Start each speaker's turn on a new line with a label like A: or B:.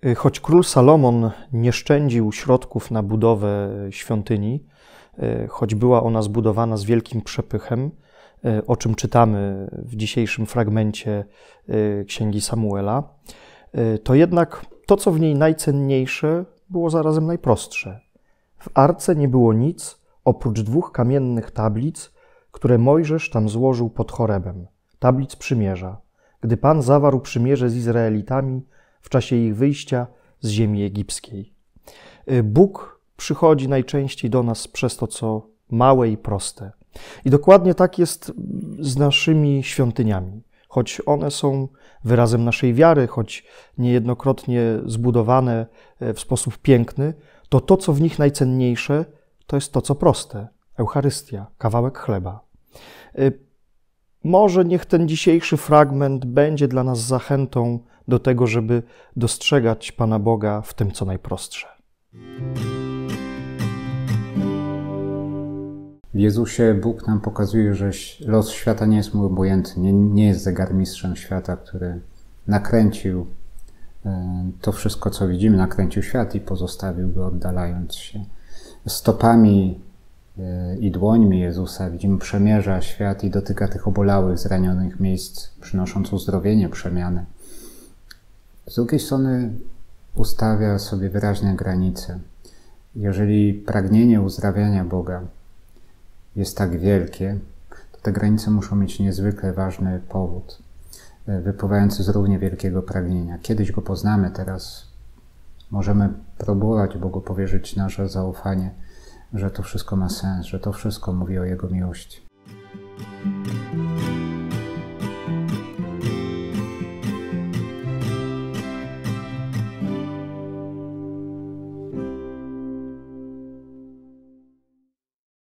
A: Choć król Salomon nie szczędził środków na budowę świątyni, choć była ona zbudowana z wielkim przepychem, o czym czytamy w dzisiejszym fragmencie Księgi Samuela, to jednak to, co w niej najcenniejsze, było zarazem najprostsze. W arce nie było nic oprócz 2 kamiennych tablic, które Mojżesz tam złożył pod Chorebem, tablic przymierza, gdy Pan zawarł przymierze z Izraelitami w czasie ich wyjścia z ziemi egipskiej. Bóg przychodzi najczęściej do nas przez to, co małe i proste. I dokładnie tak jest z naszymi świątyniami. Choć one są wyrazem naszej wiary, choć niejednokrotnie zbudowane w sposób piękny, to to, co w nich najcenniejsze, to jest to, co proste. Eucharystia, kawałek chleba. Może niech ten dzisiejszy fragment będzie dla nas zachętą do tego, żeby dostrzegać Pana Boga w tym, co najprostsze.
B: W Jezusie Bóg nam pokazuje, że los świata nie jest mu obojętny, nie jest zegarmistrzem świata, który nakręcił to wszystko, co widzimy, nakręcił świat i pozostawił go, oddalając się. Stopami i dłońmi Jezusa widzimy, przemierza świat i dotyka tych obolałych, zranionych miejsc, przynosząc uzdrowienie, przemianę. Z drugiej strony ustawia sobie wyraźne granice. Jeżeli pragnienie uzdrawiania Boga jest tak wielkie, to te granice muszą mieć niezwykle ważny powód, wypływający z równie wielkiego pragnienia. Kiedyś Go poznamy, teraz możemy próbować Bogu powierzyć nasze zaufanie, że to wszystko ma sens, że to wszystko mówi o Jego miłości.